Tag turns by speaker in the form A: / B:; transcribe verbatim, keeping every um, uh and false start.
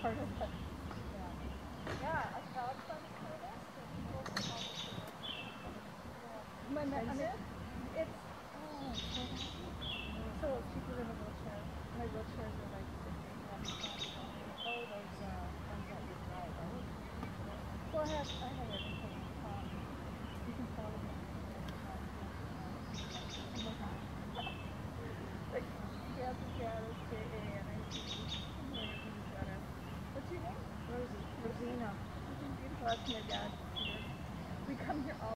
A: part of it.
B: Yeah, I felt some for this.
A: My, my, I mean, it's, oh, so happy. So people in a wheelchair, my wheelchairs are like sixteen thousand pounds.
B: Oh, those uh, ones that you drive, right?
A: Well, I have, I have everything. Um, you can follow me. Like, gas is gas, K A N I C. What's your name?
B: Rosie.
A: Rosina. She's beautiful. That's my dad.